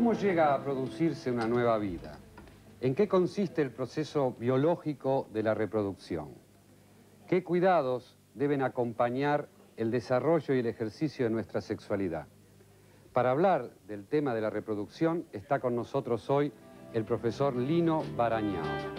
¿Cómo llega a producirse una nueva vida? ¿En qué consiste el proceso biológico de la reproducción? ¿Qué cuidados deben acompañar el desarrollo y el ejercicio de nuestra sexualidad? Para hablar del tema de la reproducción está con nosotros hoy el profesor Lino Barañao.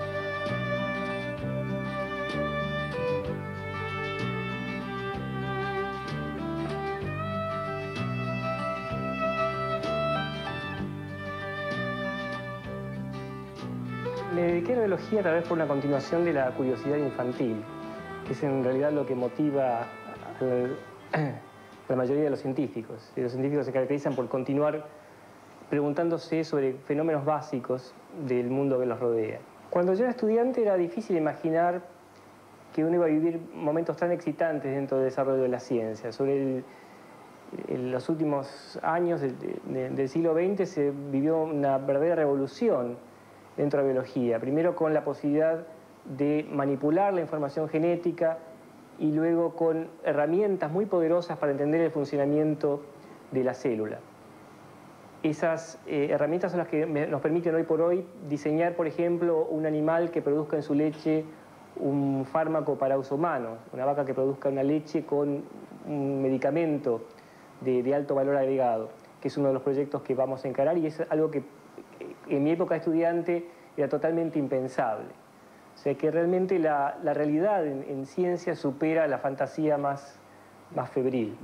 Me dediqué a la biología tal vez por una continuación de la curiosidad infantil, que es en realidad lo que motiva a la mayoría de los científicos. Y los científicos se caracterizan por continuar preguntándose sobre fenómenos básicos del mundo que los rodea. Cuando yo era estudiante era difícil imaginar que uno iba a vivir momentos tan excitantes dentro del desarrollo de la ciencia. Sobre los últimos años del siglo XX se vivió una verdadera revolución dentro de la biología. Primero con la posibilidad de manipular la información genética y luego con herramientas muy poderosas para entender el funcionamiento de la célula. Esas herramientas son las que nos permiten hoy por hoy diseñar, por ejemplo, un animal que produzca en su leche un fármaco para uso humano, una vaca que produzca una leche con un medicamento de alto valor agregado, que es uno de los proyectos que vamos a encarar y es algo que en mi época de estudiante era totalmente impensable. O sea que realmente la realidad en ciencia supera la fantasía más febril.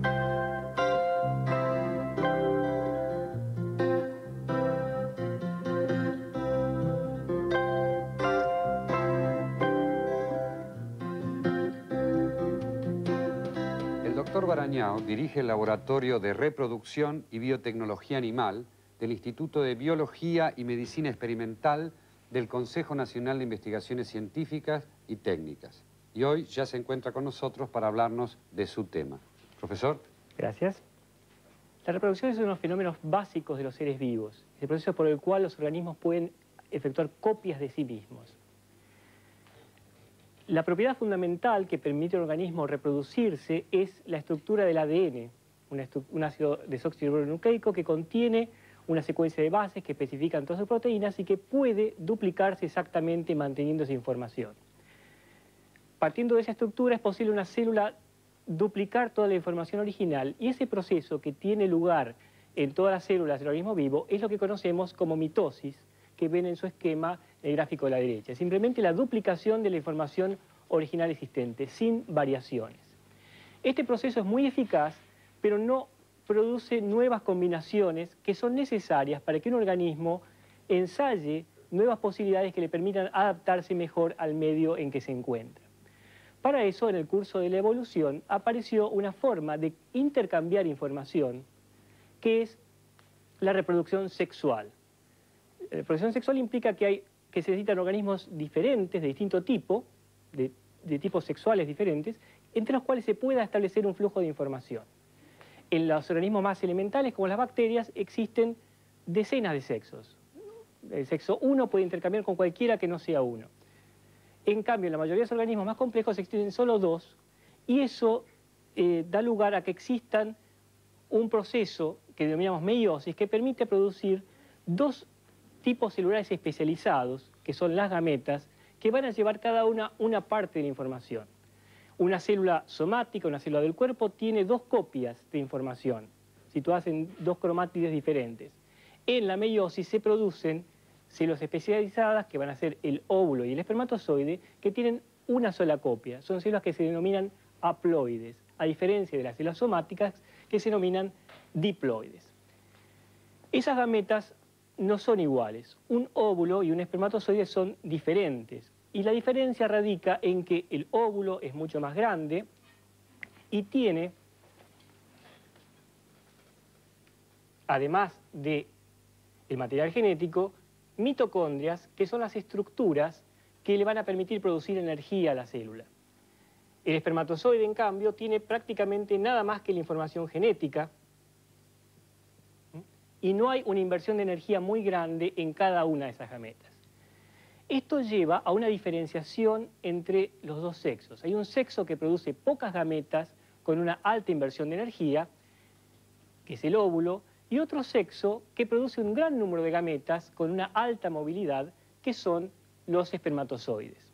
El doctor Barañao dirige el Laboratorio de Reproducción y Biotecnología Animal del Instituto de Biología y Medicina Experimental del Consejo Nacional de Investigaciones Científicas y Técnicas. Y hoy ya se encuentra con nosotros para hablarnos de su tema. Profesor. Gracias. La reproducción es uno de los fenómenos básicos de los seres vivos. Es el proceso por el cual los organismos pueden efectuar copias de sí mismos. La propiedad fundamental que permite al organismo reproducirse es la estructura del ADN, un ácido desoxirribonucleico que contiene una secuencia de bases que especifican todas sus proteínas y que puede duplicarse exactamente manteniendo esa información. Partiendo de esa estructura es posible una célula duplicar toda la información original y ese proceso que tiene lugar en todas las células del organismo vivo es lo que conocemos como mitosis, que ven en su esquema el gráfico de la derecha. Simplemente la duplicación de la información original existente, sin variaciones. Este proceso es muy eficaz, pero no produce nuevas combinaciones que son necesarias para que un organismo ensaye nuevas posibilidades que le permitan adaptarse mejor al medio en que se encuentra. Para eso, en el curso de la evolución, apareció una forma de intercambiar información, que es la reproducción sexual. La reproducción sexual implica que se necesitan organismos diferentes, de distinto tipo, de tipos sexuales diferentes, entre los cuales se pueda establecer un flujo de información. En los organismos más elementales, como las bacterias, existen decenas de sexos. El sexo 1 puede intercambiar con cualquiera que no sea 1. En cambio, en la mayoría de los organismos más complejos existen solo 2, y eso da lugar a que existan un proceso que denominamos meiosis, que permite producir 2 tipos celulares especializados, que son las gametas, que van a llevar cada una parte de la información. Una célula somática, una célula del cuerpo, tiene 2 copias de información, situadas en 2 cromátides diferentes. En la meiosis se producen células especializadas, que van a ser el óvulo y el espermatozoide, que tienen una sola copia. Son células que se denominan haploides, a diferencia de las células somáticas, que se denominan diploides. Esas gametas no son iguales. Un óvulo y un espermatozoide son diferentes. Y la diferencia radica en que el óvulo es mucho más grande y tiene, además del material genético, mitocondrias, que son las estructuras que le van a permitir producir energía a la célula. El espermatozoide, en cambio, tiene prácticamente nada más que la información genética, y no hay una inversión de energía muy grande en cada una de esas gametas. Esto lleva a una diferenciación entre los 2 sexos. Hay un sexo que produce pocas gametas con una alta inversión de energía, que es el óvulo, y otro sexo que produce un gran número de gametas con una alta movilidad, que son los espermatozoides.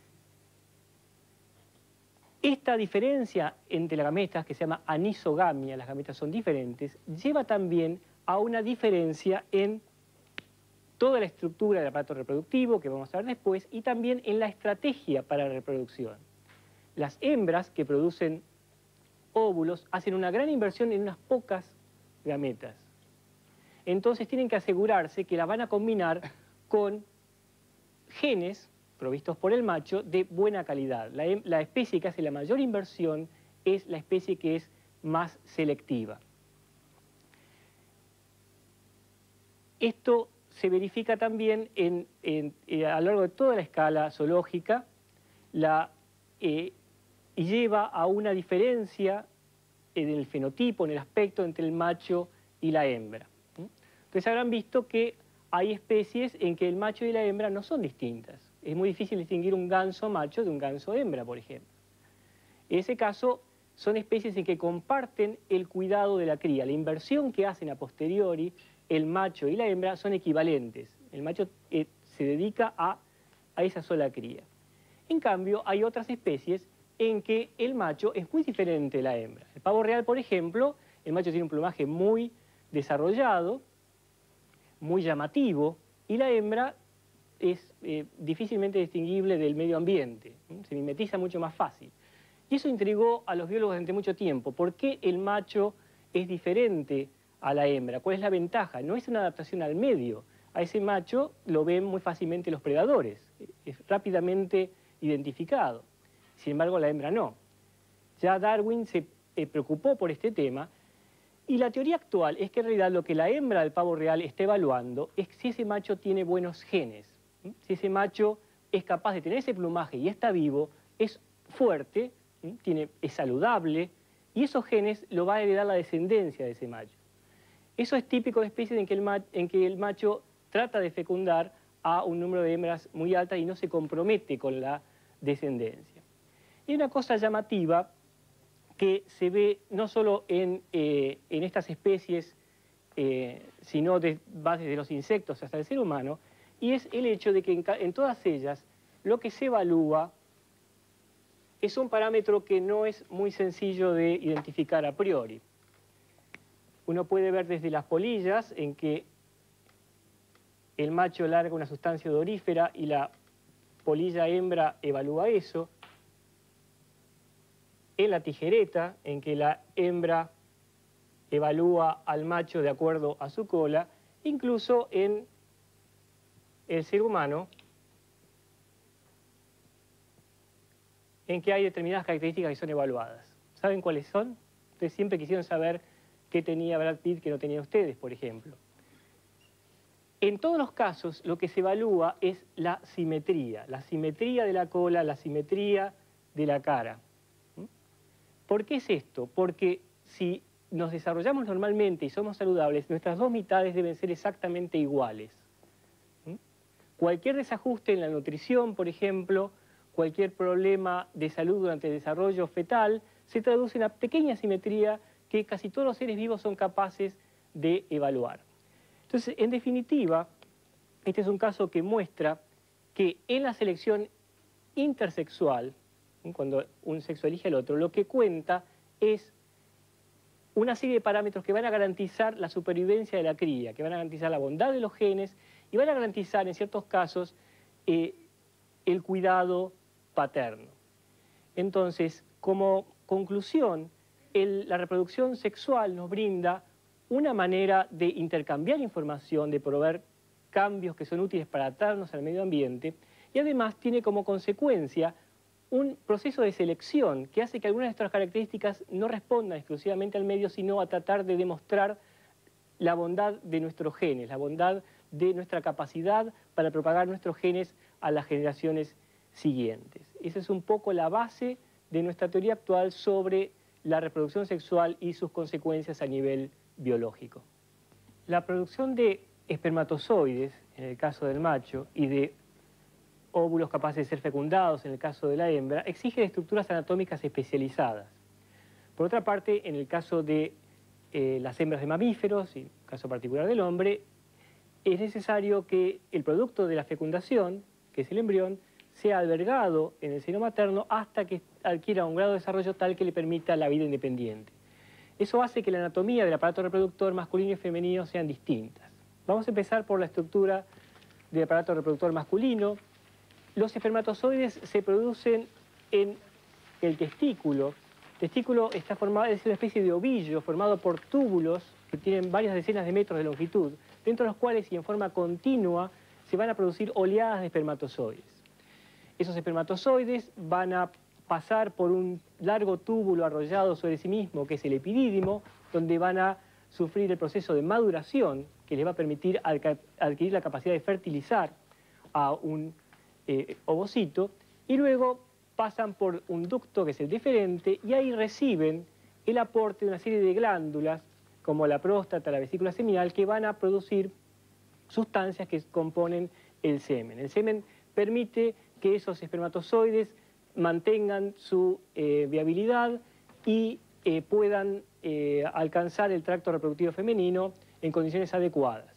Esta diferencia entre las gametas, que se llama anisogamia, las gametas son diferentes, lleva también a una diferencia en toda la estructura del aparato reproductivo, que vamos a ver después, y también en la estrategia para la reproducción. Las hembras que producen óvulos hacen una gran inversión en unas pocas gametas. Entonces tienen que asegurarse que las van a combinar con genes provistos por el macho de buena calidad. La especie que hace la mayor inversión es la especie que es más selectiva. Esto se verifica también a lo largo de toda la escala zoológica y lleva a una diferencia en el fenotipo, en el aspecto entre el macho y la hembra. Entonces habrán visto que hay especies en que el macho y la hembra no son distintas. Es muy difícil distinguir un ganso macho de un ganso hembra, por ejemplo. En ese caso, son especies en que comparten el cuidado de la cría. La inversión que hacen a posteriori el macho y la hembra son equivalentes. El macho se dedica a esa sola cría. En cambio, hay otras especies en que el macho es muy diferente de la hembra. El pavo real, por ejemplo, el macho tiene un plumaje muy desarrollado, muy llamativo, y la hembra es difícilmente distinguible del medio ambiente, se mimetiza mucho más fácil. Y eso intrigó a los biólogos durante mucho tiempo. ¿Por qué el macho es diferente a la hembra? ¿Cuál es la ventaja? No es una adaptación al medio. A ese macho lo ven muy fácilmente los predadores, es rápidamente identificado. Sin embargo, la hembra no. Ya Darwin se preocupó por este tema, y la teoría actual es que en realidad lo que la hembra del pavo real está evaluando es si ese macho tiene buenos genes. Si ese macho es capaz de tener ese plumaje y está vivo, es fuerte, es saludable, y esos genes lo va a heredar la descendencia de ese macho. Eso es típico de especies en que el macho trata de fecundar a un número de hembras muy alta y no se compromete con la descendencia. Y una cosa llamativa que se ve no solo en estas especies, sino va desde los insectos hasta el ser humano, y es el hecho de que en todas ellas lo que se evalúa es un parámetro que no es muy sencillo de identificar a priori. Uno puede ver desde las polillas, en que el macho larga una sustancia odorífera y la polilla hembra evalúa eso. En la tijereta, en que la hembra evalúa al macho de acuerdo a su cola. Incluso en el ser humano, en que hay determinadas características que son evaluadas. ¿Saben cuáles son? Ustedes siempre quisieron saber qué tenía Brad Pitt que no tenían ustedes, por ejemplo. En todos los casos, lo que se evalúa es la simetría de la cola, la simetría de la cara. ¿Por qué es esto? Porque si nos desarrollamos normalmente y somos saludables, nuestras dos mitades deben ser exactamente iguales. Cualquier desajuste en la nutrición, por ejemplo, cualquier problema de salud durante el desarrollo fetal, se traduce en una pequeña asimetría que casi todos los seres vivos son capaces de evaluar. Entonces, en definitiva, este es un caso que muestra que en la selección intersexual, cuando un sexo elige al otro, lo que cuenta es una serie de parámetros que van a garantizar la supervivencia de la cría, que van a garantizar la bondad de los genes y van a garantizar, en ciertos casos, el cuidado paterno. Entonces, como conclusión, la reproducción sexual nos brinda una manera de intercambiar información, de proveer cambios que son útiles para adaptarnos al medio ambiente, y además tiene como consecuencia un proceso de selección que hace que algunas de nuestras características no respondan exclusivamente al medio, sino a tratar de demostrar la bondad de nuestros genes, la bondad de nuestra capacidad para propagar nuestros genes a las generaciones siguientes. Esa es un poco la base de nuestra teoría actual sobre la reproducción sexual y sus consecuencias a nivel biológico. La producción de espermatozoides, en el caso del macho, y de óvulos capaces de ser fecundados, en el caso de la hembra, exige estructuras anatómicas especializadas. Por otra parte, en el caso de las hembras de mamíferos, y en el caso particular del hombre, es necesario que el producto de la fecundación, que es el embrión, sea albergado en el seno materno hasta que adquiera un grado de desarrollo tal que le permita la vida independiente. Eso hace que la anatomía del aparato reproductor masculino y femenino sean distintas. Vamos a empezar por la estructura del aparato reproductor masculino. Los espermatozoides se producen en el testículo. El testículo está formado, es una especie de ovillo formado por túbulos que tienen varias decenas de metros de longitud, dentro de los cuales y en forma continua se van a producir oleadas de espermatozoides. Esos espermatozoides van a pasar por un largo túbulo arrollado sobre sí mismo, que es el epidídimo, donde van a sufrir el proceso de maduración, que les va a permitir adquirir la capacidad de fertilizar a un ovocito, y luego pasan por un ducto, que es el deferente, y ahí reciben el aporte de una serie de glándulas, como la próstata, la vesícula seminal, que van a producir sustancias que componen el semen. El semen permite que esos espermatozoides mantengan su viabilidad y puedan alcanzar el tracto reproductivo femenino en condiciones adecuadas.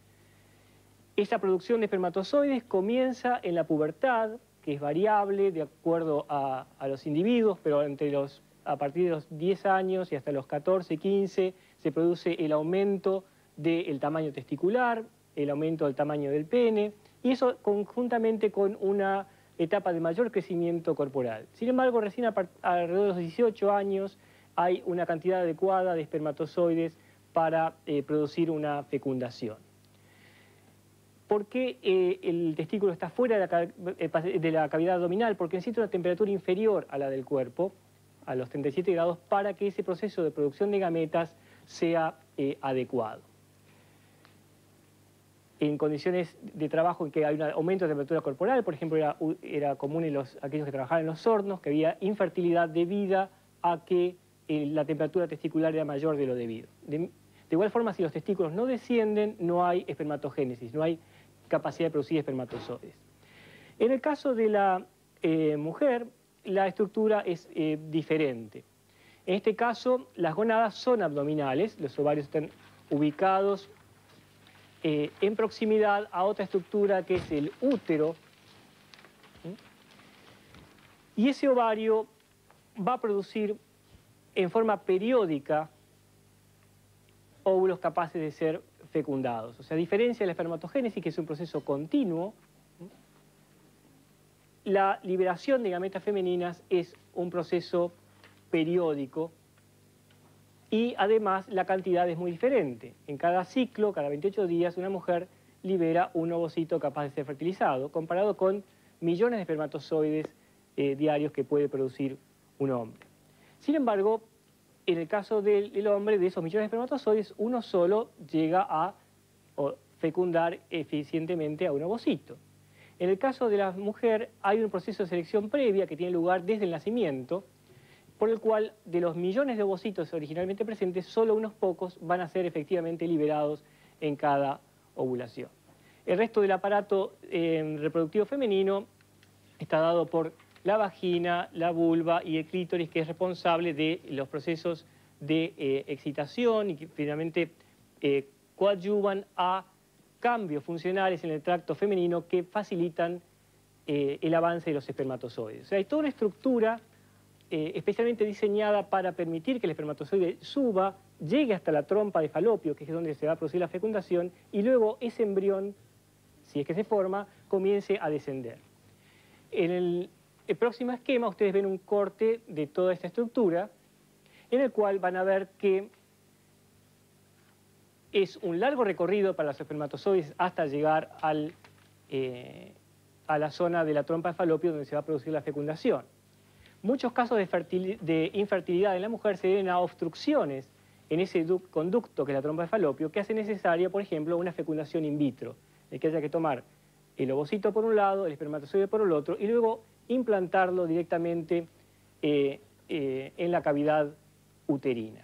Esta producción de espermatozoides comienza en la pubertad, que es variable de acuerdo a los individuos, pero a partir de los 10 años y hasta los 14, 15, se produce el aumento del tamaño testicular, el aumento del tamaño del pene, y eso conjuntamente con una etapa de mayor crecimiento corporal. Sin embargo, recién alrededor de los 18 años hay una cantidad adecuada de espermatozoides para producir una fecundación. ¿Por qué el testículo está fuera de la cavidad abdominal? Porque necesita una temperatura inferior a la del cuerpo, a los 37 grados, para que ese proceso de producción de gametas sea adecuado. En condiciones de trabajo en que hay un aumento de temperatura corporal, por ejemplo, era común en aquellos que trabajaban en los hornos, que había infertilidad debida a que la temperatura testicular era mayor de lo debido. De igual forma, si los testículos no descienden, no hay espermatogénesis, no hay capacidad de producir espermatozoides. En el caso de la mujer, la estructura es diferente. En este caso, las gónadas son abdominales, los ovarios están ubicados en proximidad a otra estructura que es el útero. Y ese ovario va a producir en forma periódica óvulos capaces de ser fecundados. O sea, a diferencia de la espermatogénesis, que es un proceso continuo, la liberación de gametas femeninas es un proceso periódico y además la cantidad es muy diferente. En cada ciclo, cada 28 días, una mujer libera un ovocito capaz de ser fertilizado, comparado con millones de espermatozoides diarios que puede producir un hombre. Sin embargo, en el caso del hombre, de esos millones de espermatozoides, uno solo llega a fecundar eficientemente a un ovocito. En el caso de la mujer, hay un proceso de selección previa que tiene lugar desde el nacimiento, por el cual de los millones de ovocitos originalmente presentes, solo unos pocos van a ser efectivamente liberados en cada ovulación. El resto del aparato reproductivo femenino está dado por la vagina, la vulva y el clítoris, que es responsable de los procesos de excitación y que finalmente coadyuvan a cambios funcionales en el tracto femenino que facilitan el avance de los espermatozoides. O sea, hay toda una estructura especialmente diseñada para permitir que el espermatozoide suba, llegue hasta la trompa de falopio, que es donde se va a producir la fecundación, y luego ese embrión, si es que se forma, comience a descender. En el próximo esquema ustedes ven un corte de toda esta estructura, en el cual van a ver que es un largo recorrido para los espermatozoides hasta llegar a la zona de la trompa de falopio donde se va a producir la fecundación. Muchos casos de infertilidad en la mujer se deben a obstrucciones en ese conducto que es la trompa de falopio, que hace necesaria, por ejemplo, una fecundación in vitro, en que haya que tomar el ovocito por un lado, el espermatozoide por el otro, y luego implantarlo directamente en la cavidad uterina.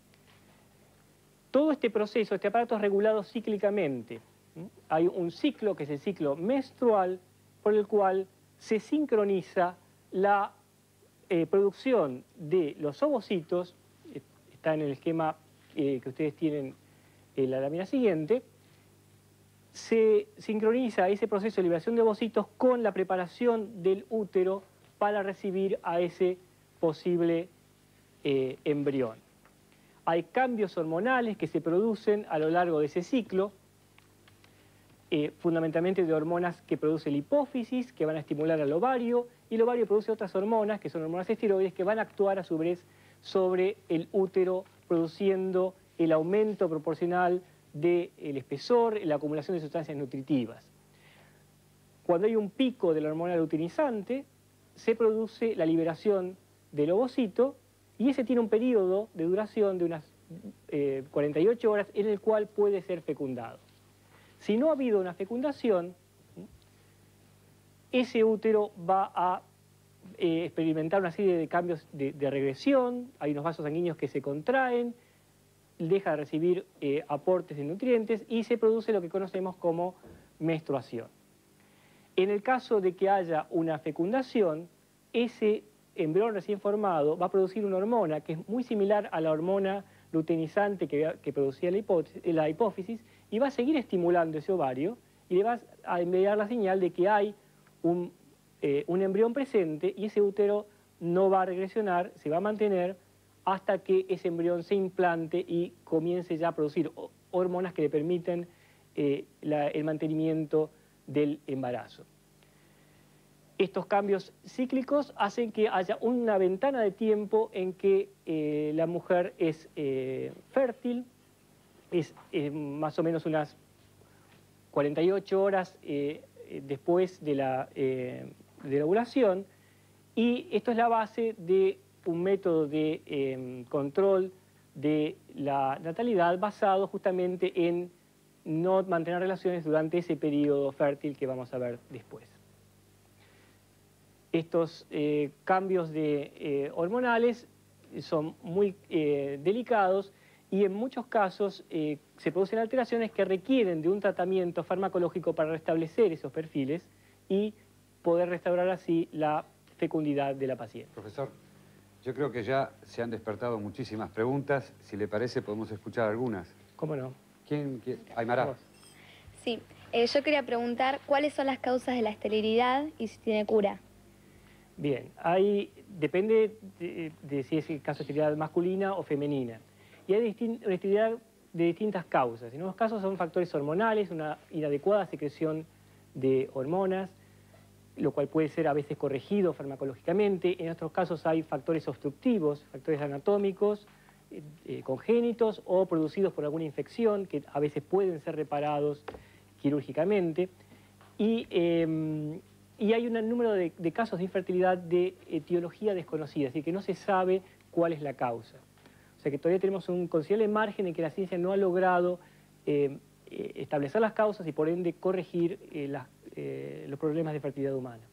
Todo este proceso, este aparato es regulado cíclicamente. Hay un ciclo, que es el ciclo menstrual, por el cual se sincroniza la producción de los ovocitos, está en el esquema que ustedes tienen en la lámina siguiente, se sincroniza ese proceso de liberación de ovocitos con la preparación del útero para recibir a ese posible embrión. Hay cambios hormonales que se producen a lo largo de ese ciclo, fundamentalmente de hormonas que produce la hipófisis, que van a estimular al ovario, y el ovario produce otras hormonas, que son hormonas esteroides, que van a actuar a su vez sobre el útero, produciendo el aumento proporcional del espesor, la acumulación de sustancias nutritivas. Cuando hay un pico de la hormona luteinizante, se produce la liberación del ovocito, y ese tiene un periodo de duración de unas 48 horas en el cual puede ser fecundado. Si no ha habido una fecundación, ese útero va a experimentar una serie de cambios de regresión, hay unos vasos sanguíneos que se contraen, deja de recibir aportes de nutrientes y se produce lo que conocemos como menstruación. En el caso de que haya una fecundación, ese embrión recién formado va a producir una hormona que es muy similar a la hormona luteinizante que producía la hipófisis y va a seguir estimulando ese ovario y le va a enviar la señal de que hay un embrión presente y ese útero no va a regresionar, se va a mantener hasta que ese embrión se implante y comience ya a producir hormonas que le permiten el mantenimiento del embarazo. Estos cambios cíclicos hacen que haya una ventana de tiempo en que la mujer es fértil, es más o menos unas 48 horas después de la ovulación, y esto es la base de un método de control de la natalidad basado justamente en no mantener relaciones durante ese periodo fértil que vamos a ver después. Estos cambios hormonales son muy delicados y en muchos casos se producen alteraciones que requieren de un tratamiento farmacológico para restablecer esos perfiles y poder restaurar así la fecundidad de la paciente. Profesor, yo creo que ya se han despertado muchísimas preguntas. Si le parece, podemos escuchar algunas. ¿Cómo no? ¿Quién? Aymara. Sí, yo quería preguntar cuáles son las causas de la esterilidad y si tiene cura. Bien, depende de si es el caso de esterilidad masculina o femenina. Y hay una esterilidad de distintas causas. En unos casos son factores hormonales, una inadecuada secreción de hormonas, lo cual puede ser a veces corregido farmacológicamente. En otros casos hay factores obstructivos, factores anatómicos, congénitos o producidos por alguna infección que a veces pueden ser reparados quirúrgicamente. Y hay un número de casos de infertilidad de etiología desconocida, es decir, que no se sabe cuál es la causa. O sea que todavía tenemos un considerable margen en que la ciencia no ha logrado establecer las causas y por ende corregir los problemas de fertilidad humana.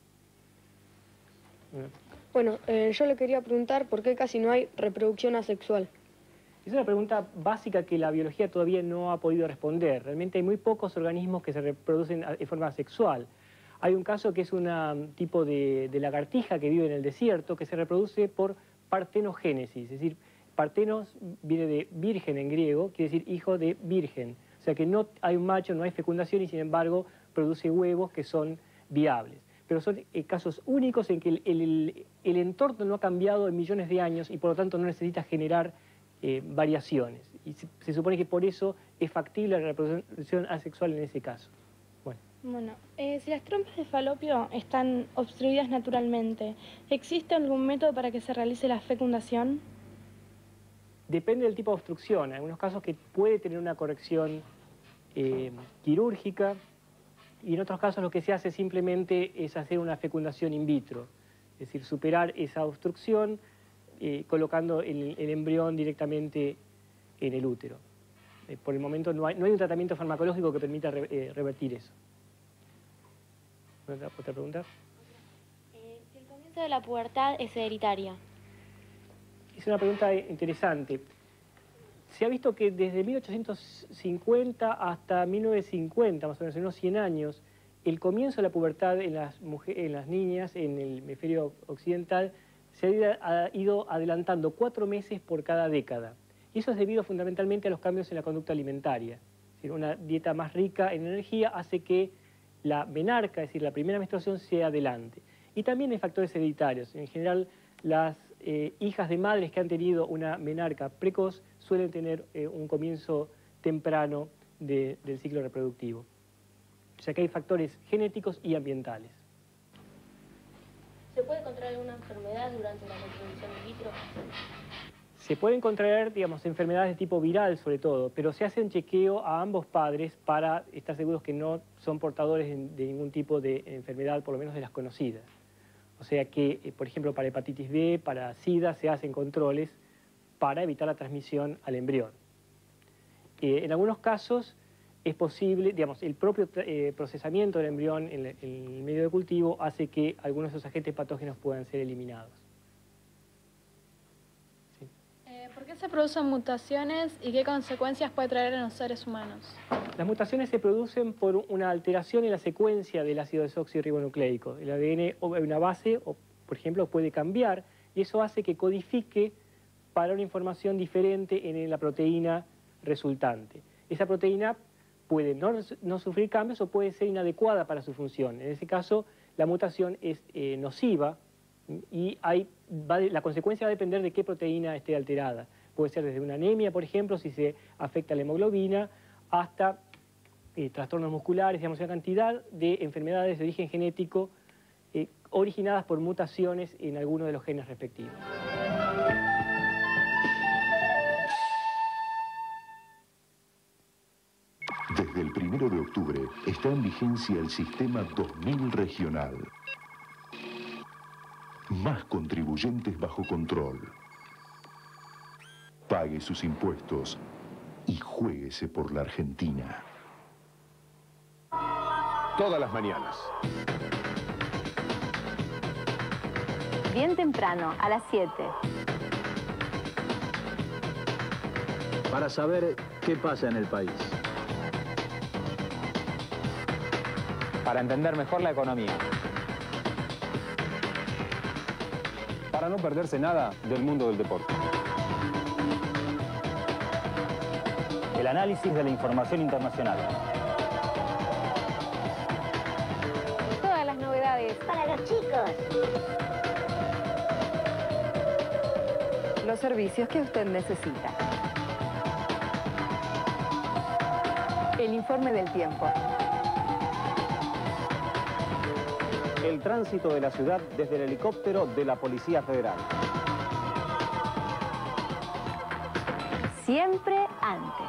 Bueno, yo le quería preguntar por qué casi no hay reproducción asexual. Es una pregunta básica que la biología todavía no ha podido responder. Realmente hay muy pocos organismos que se reproducen de forma asexual. Hay un caso que es un tipo de lagartija que vive en el desierto que se reproduce por partenogénesis, es decir, partenos viene de virgen en griego, quiere decir hijo de virgen. O sea que no hay un macho, no hay fecundación y sin embargo produce huevos que son viables. Pero son casos únicos en que el entorno no ha cambiado en millones de años y por lo tanto no necesita generar variaciones. Y se supone que por eso es factible la reproducción asexual en ese caso. Bueno, si las trompas de falopio están obstruidas naturalmente, ¿existe algún método para que se realice la fecundación? Depende del tipo de obstrucción. En algunos casos que puede tener una corrección quirúrgica y en otros casos lo que se hace simplemente es hacer una fecundación in vitro. Es decir, superar esa obstrucción colocando el embrión directamente en el útero. Por el momento no hay un tratamiento farmacológico que permita revertir eso. ¿Otra pregunta? Si el comienzo de la pubertad es hereditaria. Es una pregunta interesante. Se ha visto que desde 1850 hasta 1950, más o menos en unos 100 años, el comienzo de la pubertad en las niñas en el hemisferio occidental se ha ido adelantando 4 meses por cada década. Y eso es debido fundamentalmente a los cambios en la conducta alimentaria. Es decir, una dieta más rica en energía hace que la menarca, es decir, la primera menstruación, sea adelante. Y también hay factores hereditarios. En general, las hijas de madres que han tenido una menarca precoz suelen tener un comienzo temprano del ciclo reproductivo. O sea que hay factores genéticos y ambientales. ¿Se puede contraer alguna enfermedad durante la reproducción in vitro? Se pueden contraer, digamos, enfermedades de tipo viral sobre todo, pero se hace un chequeo a ambos padres para estar seguros que no son portadores de ningún tipo de enfermedad, por lo menos de las conocidas. O sea que, por ejemplo, para hepatitis B, para SIDA, se hacen controles para evitar la transmisión al embrión. En algunos casos es posible, digamos, el propio procesamiento del embrión en el medio de cultivo hace que algunos de esos agentes patógenos puedan ser eliminados. ¿Sí? ¿Por qué se producen mutaciones y qué consecuencias puede traer en los seres humanos? Las mutaciones se producen por una alteración en la secuencia del ácido desoxirribonucleico. El ADN o una base, por ejemplo, puede cambiar y eso hace que codifique para una información diferente en la proteína resultante. Esa proteína puede no sufrir cambios o puede ser inadecuada para su función. En ese caso, la mutación es nociva y la consecuencia va a depender de qué proteína esté alterada. Puede ser desde una anemia, por ejemplo, si se afecta la hemoglobina, hasta trastornos musculares, digamos, una cantidad de enfermedades de origen genético originadas por mutaciones en alguno de los genes respectivos. Desde el 1 de octubre está en vigencia el sistema 2000 regional. Más contribuyentes bajo control. Pague sus impuestos y juéguese por la Argentina. Todas las mañanas. Bien temprano, a las 7. Para saber qué pasa en el país. Para entender mejor la economía. Para no perderse nada del mundo del deporte. El análisis de la información internacional. Todas las novedades para los chicos. Los servicios que usted necesita. El informe del tiempo. El tránsito de la ciudad desde el helicóptero de la Policía Federal. Siempre antes.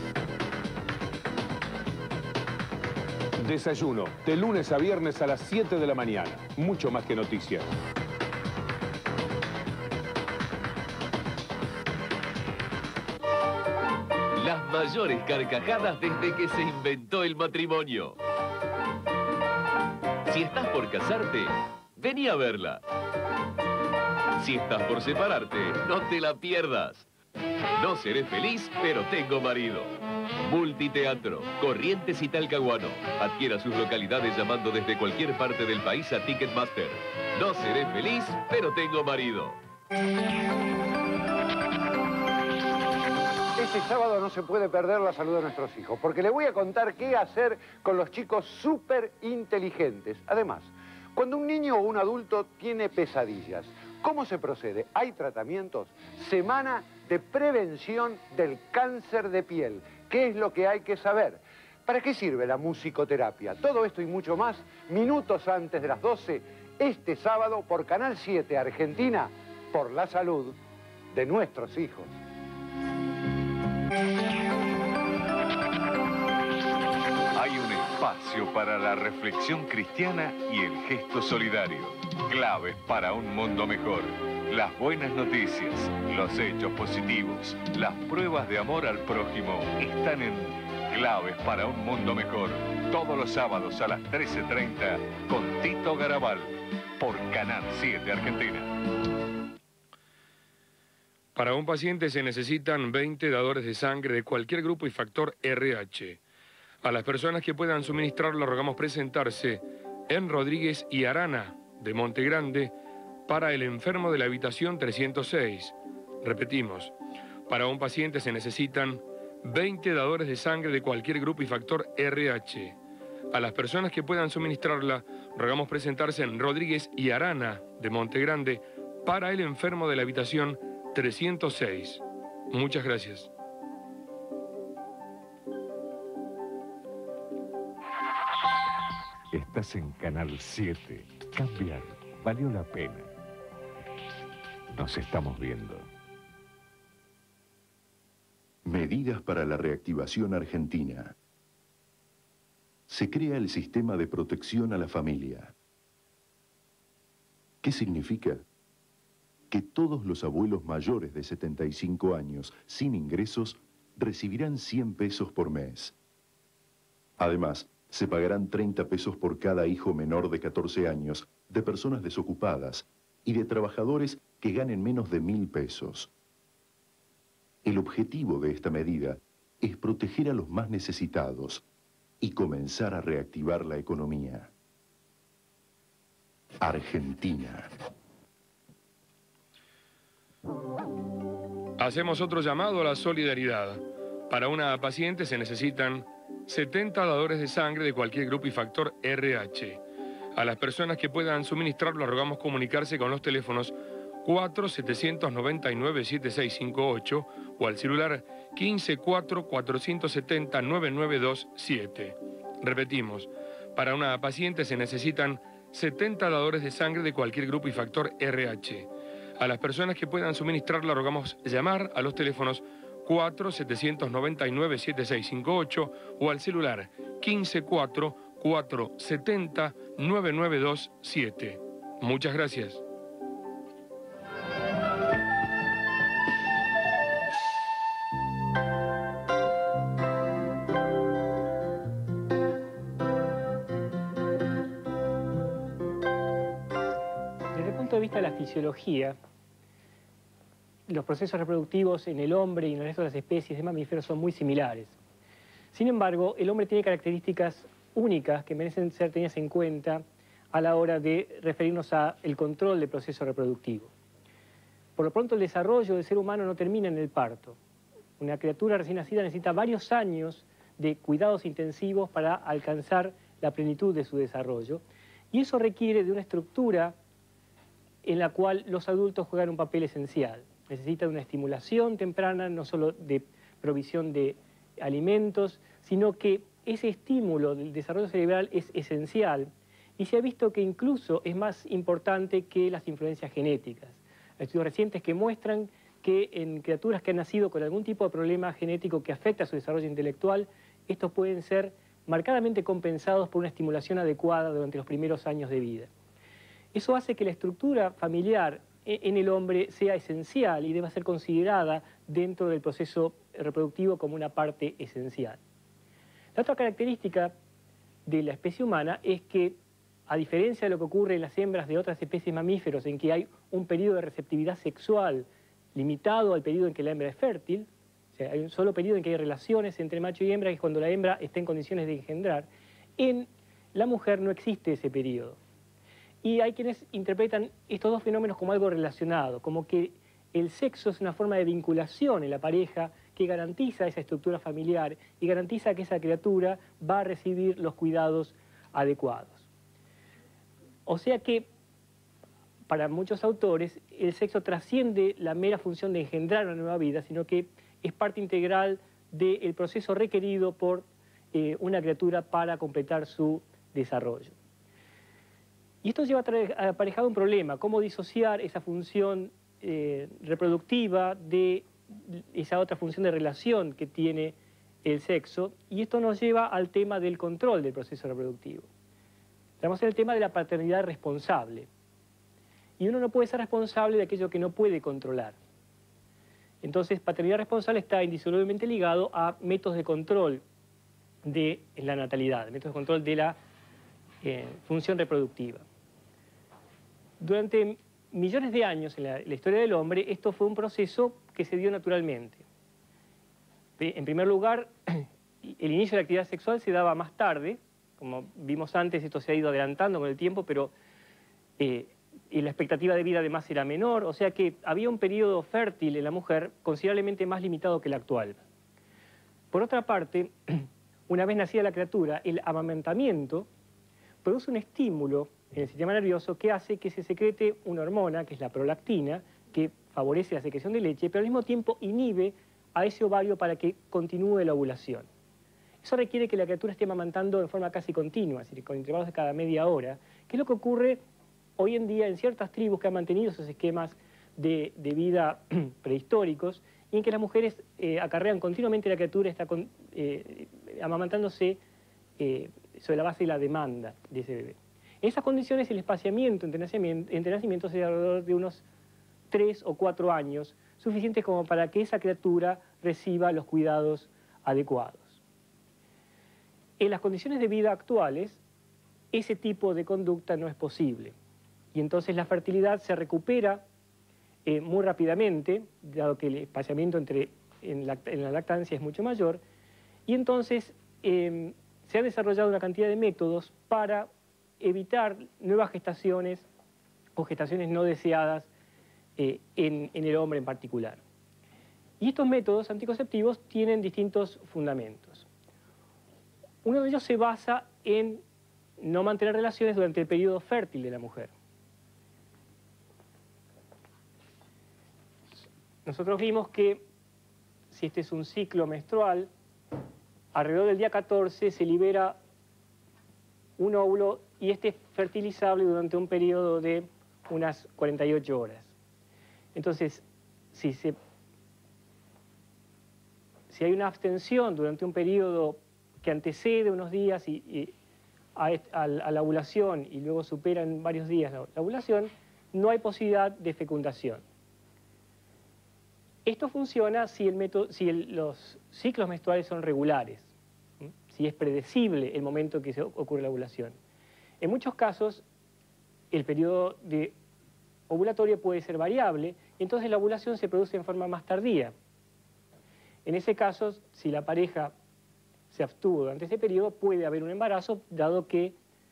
Desayuno, de lunes a viernes a las 7 de la mañana. Mucho más que noticias. Las mayores carcajadas desde que se inventó el matrimonio. Si estás por casarte, vení a verla. Si estás por separarte, no te la pierdas. No seré feliz, pero tengo marido. Multiteatro, Corrientes y Talcahuano. Adquiera sus localidades llamando desde cualquier parte del país a Ticketmaster. No seré feliz, pero tengo marido. Este sábado no se puede perder la salud de nuestros hijos, porque les voy a contar qué hacer con los chicos súper inteligentes. Además, cuando un niño o un adulto tiene pesadillas, ¿cómo se procede? Hay tratamientos. Semana de prevención del cáncer de piel. ¿Qué es lo que hay que saber? ¿Para qué sirve la musicoterapia? Todo esto y mucho más, minutos antes de las 12, este sábado por Canal 7 Argentina, por la salud de nuestros hijos. Hay un espacio para la reflexión cristiana y el gesto solidario. Claves para un mundo mejor. Las buenas noticias, los hechos positivos, las pruebas de amor al prójimo están en Claves para un mundo mejor. Todos los sábados a las 13:30 con Tito Garabal por Canal 7 Argentina. Para un paciente se necesitan 20 dadores de sangre de cualquier grupo y factor RH. A las personas que puedan suministrarlo rogamos presentarse en Rodríguez y Arana, de Monte Grande, para el enfermo de la habitación 306. Repetimos, Para un paciente se necesitan 20 dadores de sangre de cualquier grupo y factor RH. A las personas que puedan suministrarla, rogamos presentarse en Rodríguez y Arana, de Monte Grande, para el enfermo de la habitación 306. Muchas gracias. Estás en Canal 7. Cambiar valió la pena. Nos estamos viendo. Medidas para la reactivación argentina. Se crea el sistema de protección a la familia. ¿Qué significa? Que todos los abuelos mayores de 75 años sin ingresos recibirán 100 pesos por mes. Además, se pagarán 30 pesos por cada hijo menor de 14 años de personas desocupadas y de trabajadores que ganen menos de 1.000 pesos. El objetivo de esta medida es proteger a los más necesitados y comenzar a reactivar la economía. Argentina. Hacemos otro llamado a la solidaridad. Para una paciente se necesitan 70 dadores de sangre de cualquier grupo y factor RH. A las personas que puedan suministrarlo, rogamos comunicarse con los teléfonos 4-799-7658 o al celular 15-4-470-9927. Repetimos, para una paciente se necesitan 70 dadores de sangre de cualquier grupo y factor RH. A las personas que puedan suministrarla, rogamos llamar a los teléfonos 4-799-7658 o al celular 15-4-470-9927. Muchas gracias. Desde el punto de vista de la fisiología, los procesos reproductivos en el hombre y en el resto de las especies de mamíferos son muy similares. Sin embargo, el hombre tiene características únicas que merecen ser tenidas en cuenta a la hora de referirnos al control del proceso reproductivo. Por lo pronto, el desarrollo del ser humano no termina en el parto. Una criatura recién nacida necesita varios años de cuidados intensivos para alcanzar la plenitud de su desarrollo, y eso requiere de una estructura en la cual los adultos juegan un papel esencial. Necesita una estimulación temprana, no solo de provisión de alimentos, sino que ese estímulo del desarrollo cerebral es esencial y se ha visto que incluso es más importante que las influencias genéticas. Hay estudios recientes que muestran que en criaturas que han nacido con algún tipo de problema genético que afecta a su desarrollo intelectual, estos pueden ser marcadamente compensados por una estimulación adecuada durante los primeros años de vida. Eso hace que la estructura familiar en el hombre sea esencial y deba ser considerada dentro del proceso reproductivo como una parte esencial. La otra característica de la especie humana es que, a diferencia de lo que ocurre en las hembras de otras especies mamíferos, en que hay un periodo de receptividad sexual limitado al periodo en que la hembra es fértil, o sea, hay un solo periodo en que hay relaciones entre macho y hembra, que es cuando la hembra está en condiciones de engendrar, en la mujer no existe ese periodo. Y hay quienes interpretan estos dos fenómenos como algo relacionado, como que el sexo es una forma de vinculación en la pareja que garantiza esa estructura familiar y garantiza que esa criatura va a recibir los cuidados adecuados. O sea que, para muchos autores, el sexo trasciende la mera función de engendrar una nueva vida, sino que es parte integral del proceso requerido por una criatura para completar su desarrollo. Y esto lleva aparejado un problema: cómo disociar esa función reproductiva de esa otra función de relación que tiene el sexo, y esto nos lleva al tema del control del proceso reproductivo. Estamos en el tema de la paternidad responsable. Y uno no puede ser responsable de aquello que no puede controlar. Entonces, paternidad responsable está indisolublemente ligado a métodos de control de la natalidad, métodos de control de la función reproductiva. Durante millones de años en la historia del hombre, esto fue un proceso que se dio naturalmente. En primer lugar, el inicio de la actividad sexual se daba más tarde. Como vimos antes, esto se ha ido adelantando con el tiempo, pero y la expectativa de vida además era menor, o sea que había un periodo fértil en la mujer considerablemente más limitado que el actual. Por otra parte, una vez nacida la criatura, el amamantamiento produce un estímulo en el sistema nervioso que hace que se secrete una hormona, que es la prolactina, que favorece la secreción de leche, pero al mismo tiempo inhibe a ese ovario para que continúe la ovulación. Eso requiere que la criatura esté amamantando en forma casi continua, es decir, con intervalos de cada media hora, que es lo que ocurre hoy en día en ciertas tribus que han mantenido esos esquemas de vida prehistóricos y en que las mujeres acarrean continuamente la criatura, está amamantándose sobre la base de la demanda de ese bebé. En esas condiciones el espaciamiento entre nacimientos es alrededor de unos 3 o 4 años, suficientes como para que esa criatura reciba los cuidados adecuados. En las condiciones de vida actuales, ese tipo de conducta no es posible. Y entonces la fertilidad se recupera muy rápidamente, dado que el espaciamiento en la lactancia es mucho mayor, y entonces se ha desarrollado una cantidad de métodos para evitar nuevas gestaciones o gestaciones no deseadas en el hombre en particular. Y estos métodos anticonceptivos tienen distintos fundamentos. Uno de ellos se basa en no mantener relaciones durante el periodo fértil de la mujer. Nosotros vimos que si este es un ciclo menstrual, alrededor del día 14 se libera un óvulo y este es fertilizable durante un periodo de unas 48 horas. Entonces, si hay una abstención durante un periodo que antecede unos días a la ovulación y luego supera en varios días la ovulación, no hay posibilidad de fecundación. Esto funciona si los ciclos menstruales son regulares, si es predecible el momento en que ocurre la ovulación. En muchos casos, el periodo ovulatorio puede ser variable, y entonces la ovulación se produce en forma más tardía. En ese caso, si la pareja se abstuvo durante ese periodo, puede haber un embarazo, dado que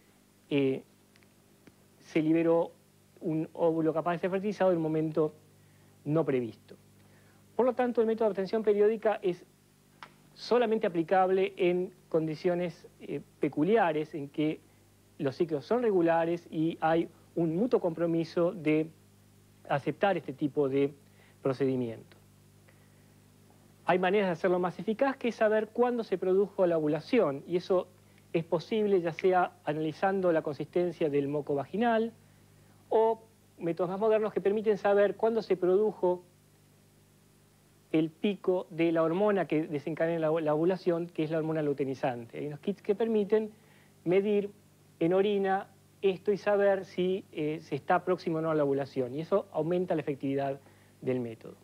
se liberó un óvulo capaz de ser fertilizado en un momento no previsto. Por lo tanto, el método de abstención periódica es solamente aplicable en condiciones peculiares, en que los ciclos son regulares y hay un mutuo compromiso de aceptar este tipo de procedimiento. Hay maneras de hacerlo más eficaz, que es saber cuándo se produjo la ovulación, y eso es posible ya sea analizando la consistencia del moco vaginal o métodos más modernos que permiten saber cuándo se produjo el pico de la hormona que desencadena la ovulación, que es la hormona luteinizante. Hay unos kits que permiten medir en orina esto y saber si se está próximo o no a la ovulación, y eso aumenta la efectividad del método.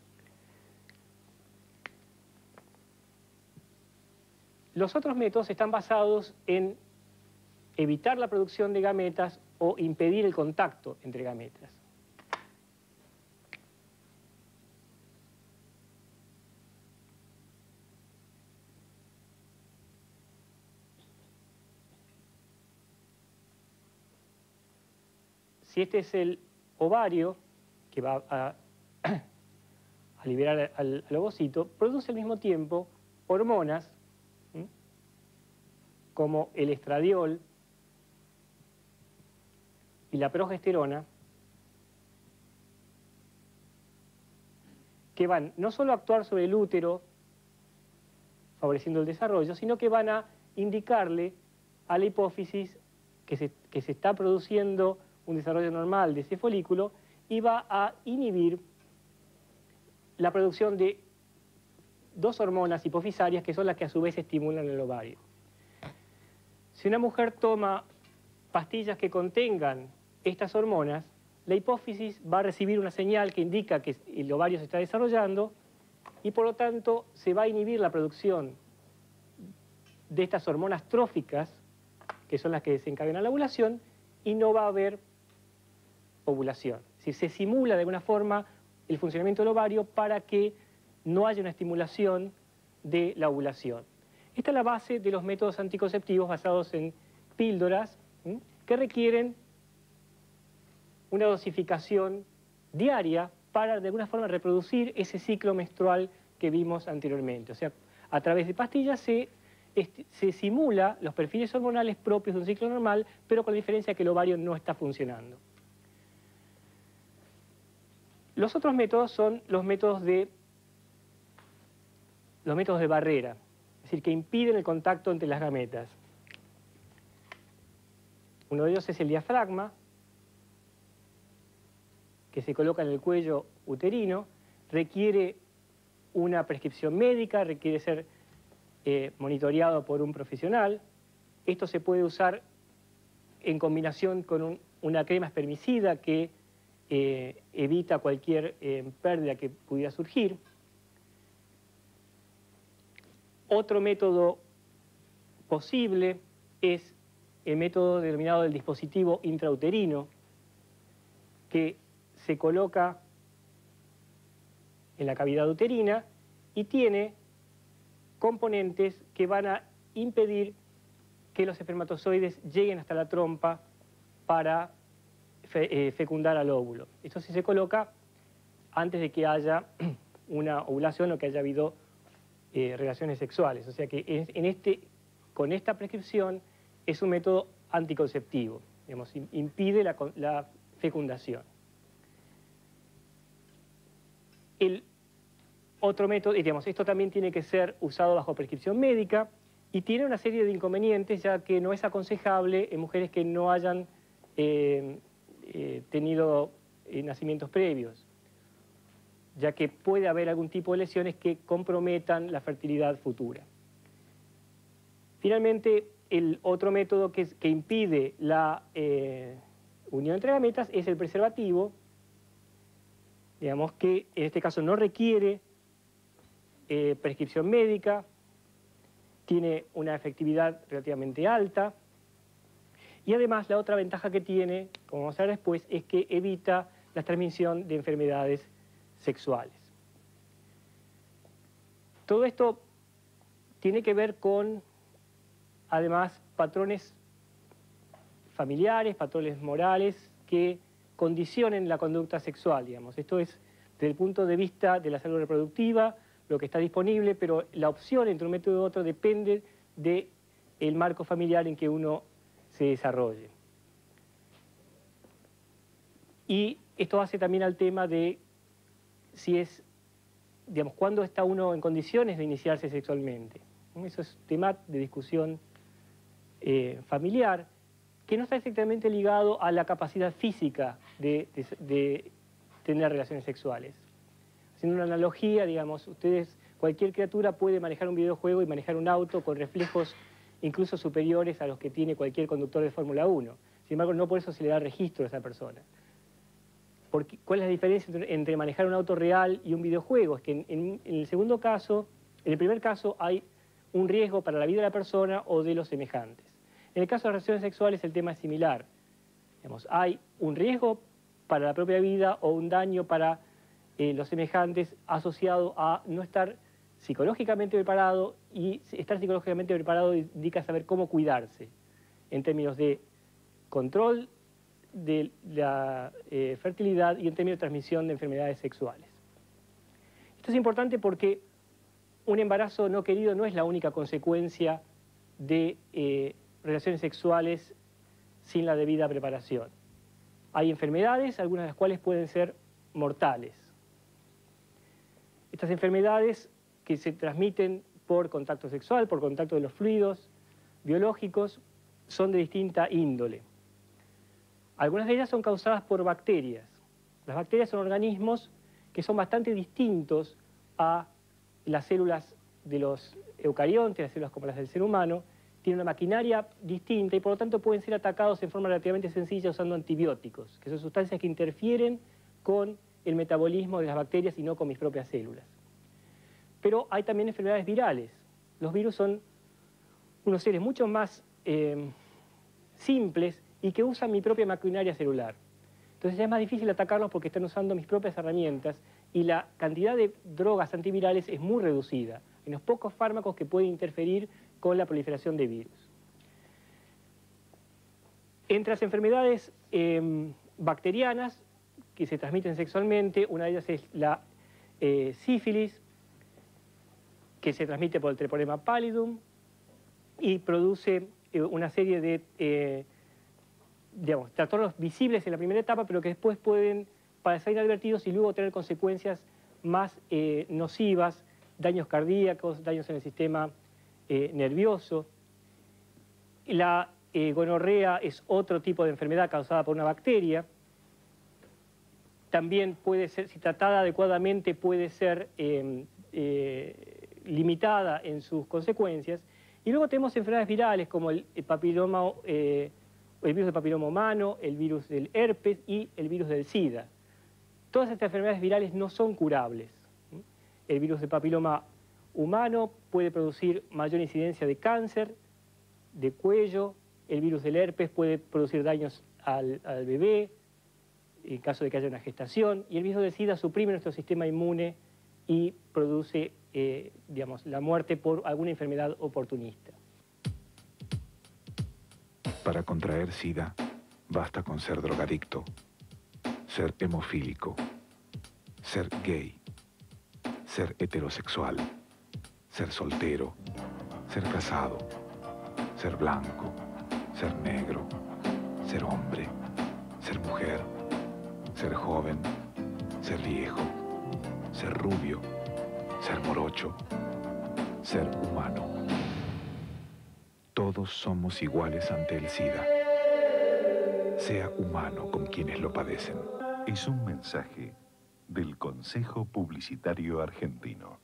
Los otros métodos están basados en evitar la producción de gametas o impedir el contacto entre gametas. Si este es el ovario que va a liberar al ovocito, produce al mismo tiempo hormonas como el estradiol y la progesterona, que van no solo a actuar sobre el útero, favoreciendo el desarrollo, sino que van a indicarle a la hipófisis que se está produciendo un desarrollo normal de ese folículo y va a inhibir la producción de dos hormonas hipofisarias que son las que a su vez estimulan el ovario. Si una mujer toma pastillas que contengan estas hormonas, la hipófisis va a recibir una señal que indica que el ovario se está desarrollando y por lo tanto se va a inhibir la producción de estas hormonas tróficas, que son las que desencadenan la ovulación, y no va a haber ovulación. Es decir, se simula de alguna forma el funcionamiento del ovario para que no haya una estimulación de la ovulación. Esta es la base de los métodos anticonceptivos basados en píldoras que requieren una dosificación diaria para de alguna forma reproducir ese ciclo menstrual que vimos anteriormente. O sea, a través de pastillas se simula los perfiles hormonales propios de un ciclo normal, pero con la diferencia que el ovario no está funcionando. Los otros métodos son los métodos de barrera, es decir, que impiden el contacto entre las gametas. Uno de ellos es el diafragma, que se coloca en el cuello uterino, requiere una prescripción médica, requiere ser monitoreado por un profesional. Esto se puede usar en combinación con una crema espermicida que evita cualquier pérdida que pudiera surgir. Otro método posible es el método denominado del dispositivo intrauterino, que se coloca en la cavidad uterina y tiene componentes que van a impedir que los espermatozoides lleguen hasta la trompa para fecundar al óvulo. Esto sí se coloca antes de que haya una ovulación o que haya habido relaciones sexuales. O sea que con esta prescripción es un método anticonceptivo, digamos, impide la fecundación. El otro método, digamos, esto también tiene que ser usado bajo prescripción médica y tiene una serie de inconvenientes, ya que no es aconsejable en mujeres que no hayan tenido nacimientos previos, ya que puede haber algún tipo de lesiones que comprometan la fertilidad futura. Finalmente, el otro método que impide la unión entre gametas es el preservativo, digamos que en este caso no requiere prescripción médica, tiene una efectividad relativamente alta y además la otra ventaja que tiene, como vamos a ver después, es que evita la transmisión de enfermedades sexuales. Todo esto tiene que ver con, además, patrones familiares, patrones morales que condicionen la conducta sexual, digamos. Esto es desde el punto de vista de la salud reproductiva, lo que está disponible, pero la opción entre un método y otro depende del marco familiar en que uno se desarrolle. Y esto hace también al tema de si es, digamos, cuándo está uno en condiciones de iniciarse sexualmente. Eso es tema de discusión familiar, que no está estrictamente ligado a la capacidad física de tener relaciones sexuales. Haciendo una analogía, digamos, cualquier criatura puede manejar un videojuego y manejar un auto con reflejos incluso superiores a los que tiene cualquier conductor de Fórmula 1. Sin embargo, no por eso se le da registro a esa persona. ¿Cuál es la diferencia entre manejar un auto real y un videojuego? Es que en el segundo caso, en el primer caso hay un riesgo para la vida de la persona o de los semejantes. En el caso de las relaciones sexuales el tema es similar. Digamos, hay un riesgo para la propia vida o un daño para los semejantes asociado a no estar psicológicamente preparado, y estar psicológicamente preparado indica saber cómo cuidarse en términos de control de la fertilidad y en términos de transmisión de enfermedades sexuales. Esto es importante porque un embarazo no querido no es la única consecuencia de relaciones sexuales sin la debida preparación. Hay enfermedades, algunas de las cuales pueden ser mortales. Estas enfermedades que se transmiten por contacto sexual, por contacto de los fluidos biológicos, son de distinta índole. Algunas de ellas son causadas por bacterias. Las bacterias son organismos que son bastante distintos a las células de los eucariontes, las células como las del ser humano, tienen una maquinaria distinta y por lo tanto pueden ser atacados en forma relativamente sencilla usando antibióticos, que son sustancias que interfieren con el metabolismo de las bacterias y no con mis propias células. Pero hay también enfermedades virales. Los virus son unos seres mucho más simples y que usan mi propia maquinaria celular. Entonces ya es más difícil atacarlos porque están usando mis propias herramientas y la cantidad de drogas antivirales es muy reducida. Hay unos pocos fármacos que pueden interferir con la proliferación de virus. Entre las enfermedades bacterianas que se transmiten sexualmente. Una de ellas es la sífilis, que se transmite por el Treponema pallidum y produce una serie de trastornos visibles en la primera etapa, pero que después pueden pasar inadvertidos y luego tener consecuencias más nocivas, daños cardíacos, daños en el sistema nervioso. La gonorrea es otro tipo de enfermedad causada por una bacteria. También puede ser, si tratada adecuadamente, puede ser limitada en sus consecuencias. Y luego tenemos enfermedades virales como el papiloma, el virus del papiloma humano, el virus del herpes y el virus del SIDA. Todas estas enfermedades virales no son curables. El virus del papiloma humano puede producir mayor incidencia de cáncer, de cuello. El virus del herpes puede producir daños al bebé, en caso de que haya una gestación. Y el virus del SIDA suprime nuestro sistema inmune y produce, la muerte por alguna enfermedad oportunista. Para contraer SIDA, basta con ser drogadicto, ser hemofílico, ser gay, ser heterosexual, ser soltero, ser casado, ser blanco, ser negro, ser hombre, ser mujer, ser joven, ser viejo, ser rubio, ser morocho, ser humano. Todos somos iguales ante el SIDA. Sea humano con quienes lo padecen. Es un mensaje del Consejo Publicitario Argentino.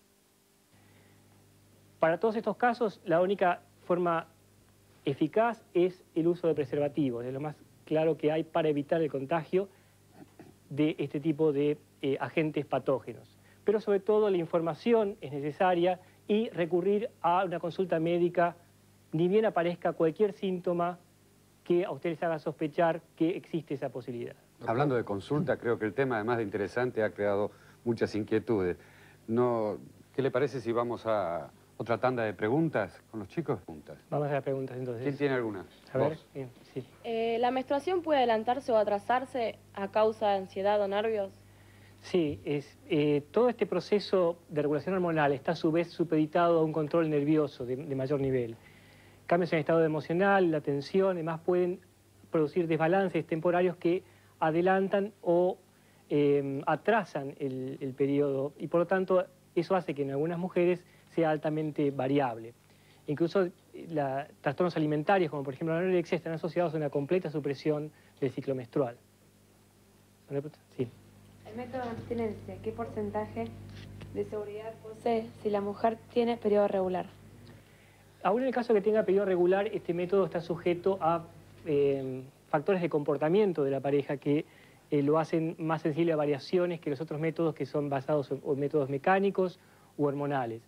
Para todos estos casos, la única forma eficaz es el uso de preservativos, es lo más claro que hay para evitar el contagio de este tipo de agentes patógenos. Pero sobre todo la información es necesaria y recurrir a una consulta médica ni bien aparezca cualquier síntoma que a ustedes haga sospechar que existe esa posibilidad. Hablando de consulta, creo que el tema, además de interesante, ha creado muchas inquietudes. ¿Qué le parece si vamos a otra tanda de preguntas con los chicos? Vamos a las preguntas entonces. ¿Quién tiene alguna? A ver, bien, sí. ¿La menstruación puede adelantarse o atrasarse a causa de ansiedad o nervios? Sí, todo este proceso de regulación hormonal está a su vez supeditado a un control nervioso de mayor nivel. Cambios en el estado emocional, la tensión, además pueden producir desbalances temporarios que adelantan o atrasan el periodo y por lo tanto eso hace que en algunas mujeres sea altamente variable. Incluso trastornos alimentarios como por ejemplo la anorexia están asociados a una completa supresión del ciclo menstrual. Sí. El método de abstinencia, ¿qué porcentaje de seguridad posee si la mujer tiene periodo regular? Aún en el caso de que tenga periodo regular, este método está sujeto a factores de comportamiento de la pareja que lo hacen más sensible a variaciones que los otros métodos que son basados en métodos mecánicos u hormonales.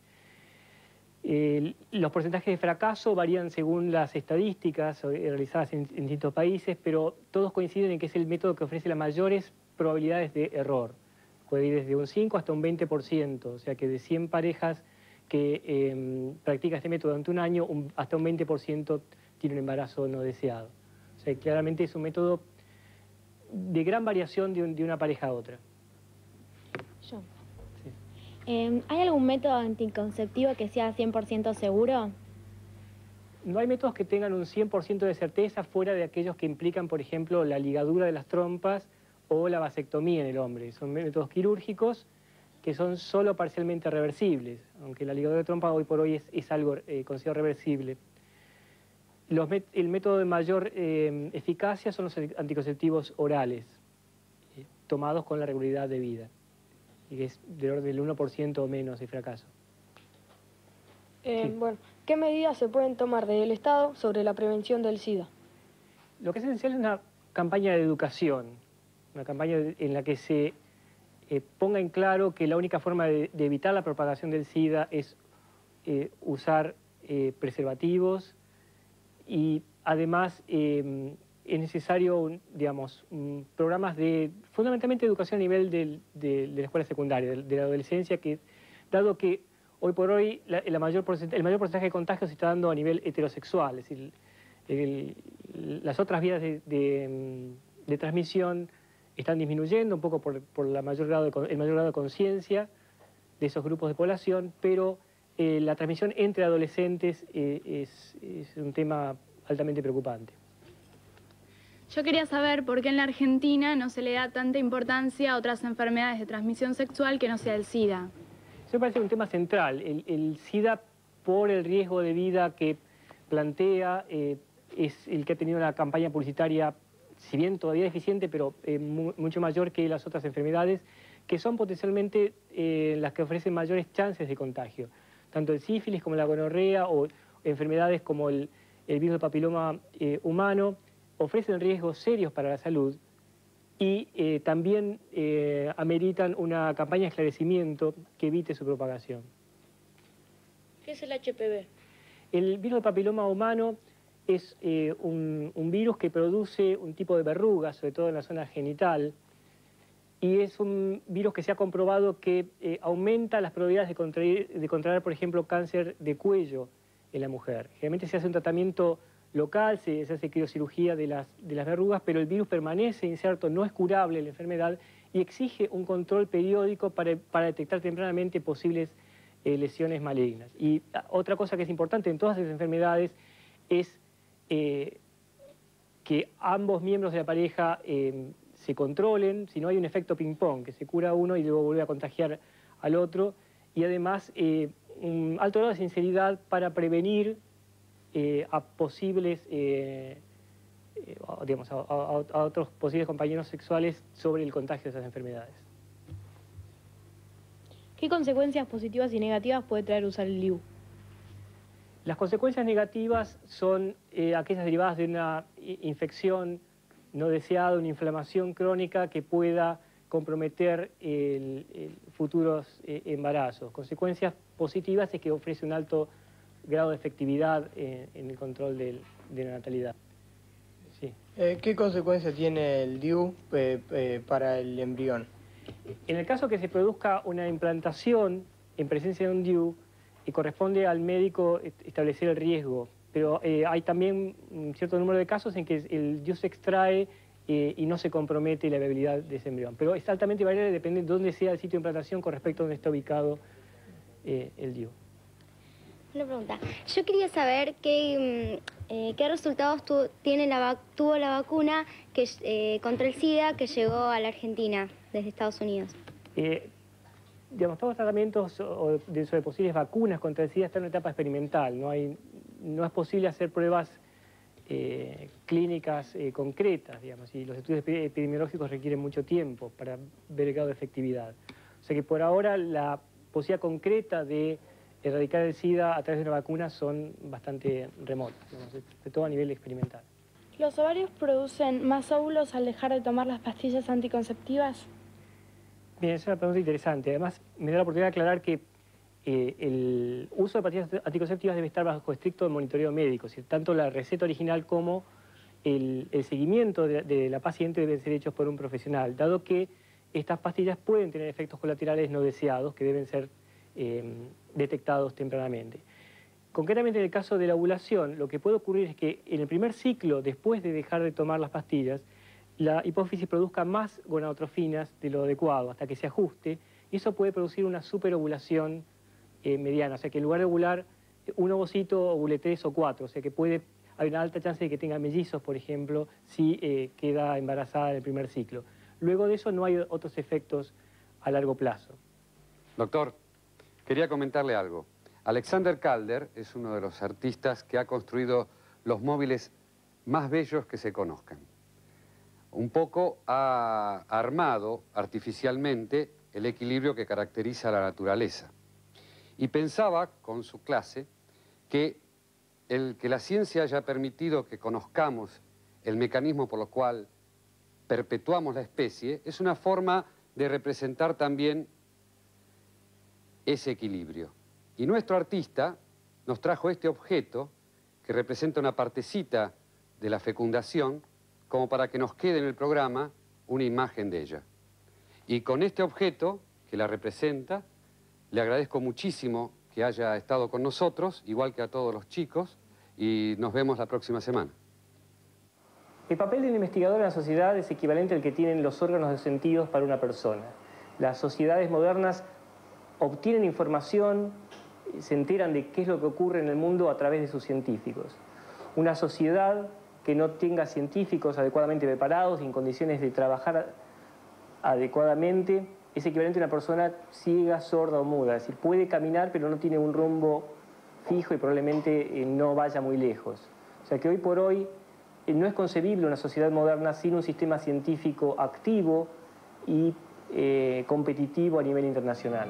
Los porcentajes de fracaso varían según las estadísticas realizadas en distintos países, pero todos coinciden en que es el método que ofrece las mayores probabilidades de error. Puede ir desde un 5 hasta un 20%, o sea que de 100 parejas que practica este método durante un año, hasta un 20% tiene un embarazo no deseado. O sea, claramente es un método de gran variación de una pareja a otra. Yo. Sí. ¿Hay algún método anticonceptivo que sea 100% seguro? No hay métodos que tengan un 100% de certeza fuera de aquellos que implican, por ejemplo, la ligadura de las trompas o la vasectomía en el hombre. Son métodos quirúrgicos que son solo parcialmente reversibles, aunque la ligadura de trompa hoy por hoy es algo considerado reversible. El método de mayor eficacia son los anticonceptivos orales, tomados con la regularidad debida, y que es del orden del 1% o menos de fracaso. Sí. Bueno, ¿qué medidas se pueden tomar desde el Estado sobre la prevención del SIDA? Lo que es esencial es una campaña de educación, una campaña en la que se ponga en claro que la única forma de evitar la propagación del SIDA es usar preservativos y además es necesario, digamos, programas de fundamentalmente educación a nivel de la escuela secundaria, de la adolescencia, que dado que hoy por hoy el mayor porcentaje de contagios se está dando a nivel heterosexual, es decir, las otras vías de de transmisión están disminuyendo, un poco por el mayor grado de conciencia de esos grupos de población, pero la transmisión entre adolescentes es un tema altamente preocupante. Yo quería saber por qué en la Argentina no se le da tanta importancia a otras enfermedades de transmisión sexual que no sea el SIDA. Eso me parece un tema central. El SIDA, por el riesgo de vida que plantea, es el que ha tenido una campaña publicitaria, si bien todavía deficiente, pero mucho mayor que las otras enfermedades, que son potencialmente las que ofrecen mayores chances de contagio. Tanto el sífilis como la gonorrea o enfermedades como el virus del papiloma humano ofrecen riesgos serios para la salud y también ameritan una campaña de esclarecimiento que evite su propagación. ¿Qué es el HPV? El virus del papiloma humano es un virus que produce un tipo de verrugas, sobre todo en la zona genital, y es un virus que se ha comprobado que aumenta las probabilidades de contraer, por ejemplo, cáncer de cuello en la mujer. Generalmente se hace un tratamiento local, se hace criocirugía de las verrugas, pero el virus permanece inserto, no es curable la enfermedad y exige un control periódico para detectar tempranamente posibles lesiones malignas. Y otra cosa que es importante en todas esas enfermedades es que ambos miembros de la pareja se controlen, si no hay un efecto ping-pong, que se cura uno y luego vuelve a contagiar al otro, y además un alto grado de sinceridad para prevenir a posibles, digamos, a otros posibles compañeros sexuales sobre el contagio de esas enfermedades. ¿Qué consecuencias positivas y negativas puede traer usar el DIU? Las consecuencias negativas son aquellas derivadas de una infección no deseada, una inflamación crónica que pueda comprometer futuros embarazos. Consecuencias positivas es que ofrece un alto grado de efectividad en el control de la natalidad. Sí. ¿Qué consecuencia tiene el DIU para el embrión? En el caso que se produzca una implantación en presencia de un DIU, corresponde al médico establecer el riesgo, pero hay también un cierto número de casos en que el DIU se extrae y no se compromete la viabilidad de ese embrión. Pero es altamente variable, depende de dónde sea el sitio de implantación con respecto a dónde está ubicado el DIU. Una pregunta. Yo quería saber qué resultados tuvo la vacuna contra el SIDA que llegó a la Argentina desde Estados Unidos. Digamos, todos los tratamientos sobre posibles vacunas contra el SIDA están en una etapa experimental. No es posible hacer pruebas clínicas concretas, digamos, y los estudios epidemiológicos requieren mucho tiempo para ver el grado de efectividad. O sea que por ahora la posibilidad concreta de erradicar el SIDA a través de una vacuna son bastante remotas, digamos, de todo a nivel experimental. ¿Los ovarios producen más óvulos al dejar de tomar las pastillas anticonceptivas? Bien, es una pregunta interesante. Además, me da la oportunidad de aclarar que el uso de pastillas anticonceptivas debe estar bajo estricto monitoreo médico. Es decir, tanto la receta original como el seguimiento de la paciente deben ser hechos por un profesional, dado que estas pastillas pueden tener efectos colaterales no deseados que deben ser detectados tempranamente. Concretamente en el caso de la ovulación, lo que puede ocurrir es que en el primer ciclo, después de dejar de tomar las pastillas, la hipófisis produzca más gonadotrofinas de lo adecuado hasta que se ajuste, y eso puede producir una superovulación mediana, o sea que en lugar de ovular un ovocito, ovule 3 o 4, o sea que hay una alta chance de que tenga mellizos, por ejemplo, si queda embarazada en el primer ciclo. Luego de eso no hay otros efectos a largo plazo. Doctor, quería comentarle algo. Alexander Calder es uno de los artistas que ha construido los móviles más bellos que se conozcan. Un poco ha armado artificialmente el equilibrio que caracteriza a la naturaleza. Y pensaba con su clase que que la ciencia haya permitido que conozcamos el mecanismo por el cual perpetuamos la especie es una forma de representar también ese equilibrio. Y nuestro artista nos trajo este objeto que representa una partecita de la fecundación como para que nos quede en el programa una imagen de ella. Y con este objeto que la representa, le agradezco muchísimo que haya estado con nosotros, igual que a todos los chicos, y nos vemos la próxima semana. El papel del investigador en la sociedad es equivalente al que tienen los órganos de sentidos para una persona. Las sociedades modernas obtienen información, se enteran de qué es lo que ocurre en el mundo a través de sus científicos. Una sociedad que no tenga científicos adecuadamente preparados y en condiciones de trabajar adecuadamente es equivalente a una persona ciega, sorda o muda. Es decir, puede caminar pero no tiene un rumbo fijo y probablemente no vaya muy lejos. O sea que hoy por hoy no es concebible una sociedad moderna sin un sistema científico activo y competitivo a nivel internacional.